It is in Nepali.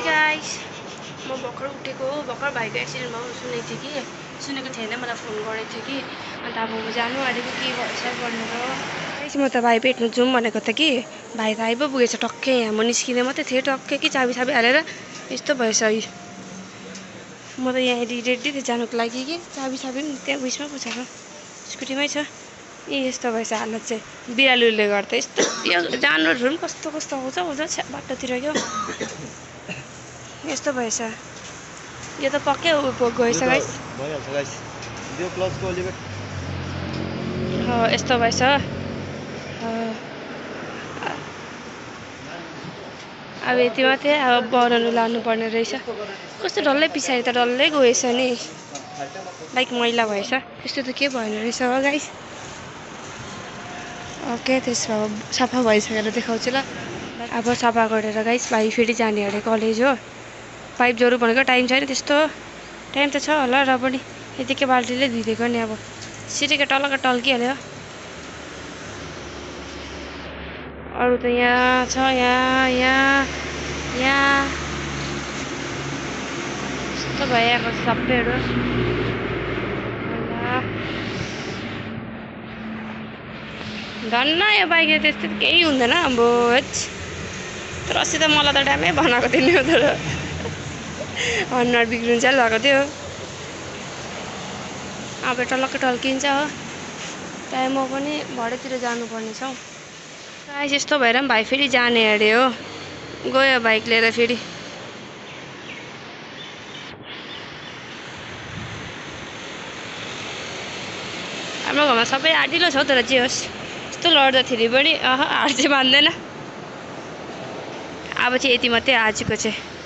गाइस म भर्खर उठेको हो भर्खर भाइको एक्सिडेन्ट भयो सुनेको थिएन मलाई फोन गरेको थियो कि अन्त अब जानु आँटेको के भएछ भनेर गाइस म त भाइ भेट्नु जाउँ भनेको त कि भाइ त आइ पो पुगेछ टक्कै यहाँ म निस्किँदै मात्रै थिएँ टक्कै कि चाबी हालेर यस्तो भएछ म त यहाँ रेडी थिएँ जानुको लागि कि चाबी पनि त्यहाँ उयसमा पो छ स्कुटीमै छ यस्तो भएछ हालत चाहिँ बिरालुले गर्दा यस्तो यो जानवरहरू पनि कस्तो आउँछ बाटोतिर क्या यस्तो भएछ यो त पक्कै गएछ गाइस यस्तो भएछ अब यति मात्रै अब बनाउनु लानुपर्ने रहेछ कस्तो डल्लै पछाडि त डल्लै गएछ नि लाइक मैला भएछ यस्तो त के भएन रहेछ हो गाइस ओके त्यसमा सफा भइसकेर देखाउँछु ल अब सफा गरेर गाइस भाइ फेरि जाने अरे कलेज हो पाइप जोरु भनेको टाइम छैन त्यस्तो टाइम त छ होला र पनि यतिकै बाल्टीले धुइदिएको नि अब सिटिके टल्किहाल्यो अरू त यहाँ छ यहाँ यस्तो भइरहेको छ सबैहरू धन्न यो बाइकले त्यस्तो केही हुँदैन अब तर अस्ति त मलाई त ड्यामै बनाएको थियो नि तर अनुहार बिग्रिन्छ लगाएको थियो अब टल्किन्छ हो त्यहाँ म पनि भरेतिर जानुपर्ने छ गाइस यस्तो भएर पनि भाइ फेरि जाने अरे हो गयो बाइक लिएर फेरि हाम्रो घरमा सबै आडिलो छ तर जे होस् यस्तो लड्दाखेरि पनि हार चाहिँ मान्दैन अब चाहिँ यति मात्रै आजको चाहिँ